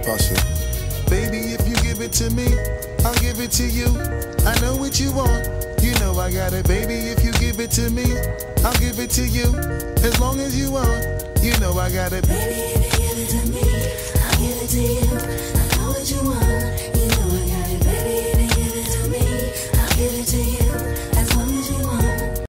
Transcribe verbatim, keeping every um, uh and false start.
Bust it. Baby, if you give it to me, I'll give it to you. I know what you want, you know I got it. Baby, if you give it to me, I'll give it to you. As long as you want, you know I got it. Baby,